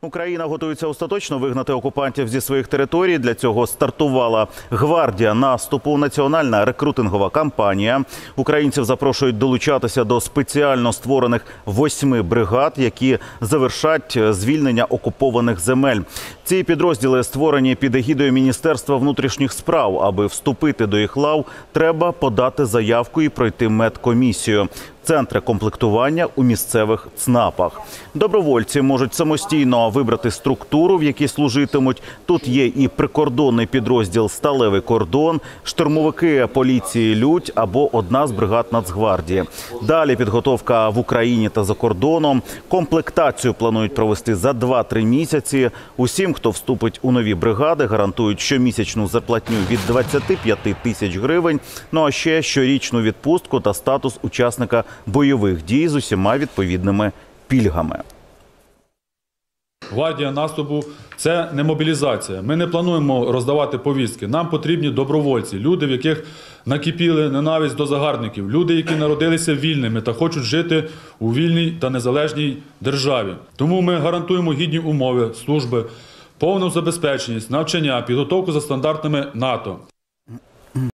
Україна готується остаточно вигнати окупантів зі своїх територій. Для цього стартувала гвардія наступу, національна рекрутингова кампанія. Українців запрошують долучатися до спеціально створених 8 бригад, які завершать звільнення окупованих земель. Ці підрозділи створені під егідою Міністерства внутрішніх справ. Аби вступити до їх лав, треба подати заявку і пройти медкомісію. Центри комплектування у місцевих ЦНАПах. Добровольці можуть самостійно вибрати структуру, в якій служитимуть. Тут є і прикордонний підрозділ «Сталевий кордон», штурмовики поліції «Людь» або одна з бригад Нацгвардії. Далі підготовка в Україні та за кордоном. Комплектацію планують провести за 2-3 місяці. Усім, хто вступить у нові бригади, гарантують щомісячну зарплатню від 25 тисяч гривень, ну а ще щорічну відпустку та статус учасника бойових дій з усіма відповідними пільгами. Гвардія наступу – це не мобілізація. Ми не плануємо роздавати повістки. Нам потрібні добровольці, люди, в яких накипіли ненависть до загарбників, люди, які народилися вільними та хочуть жити у вільній та незалежній державі. Тому ми гарантуємо гідні умови служби, повну забезпеченість, навчання, підготовку за стандартами НАТО.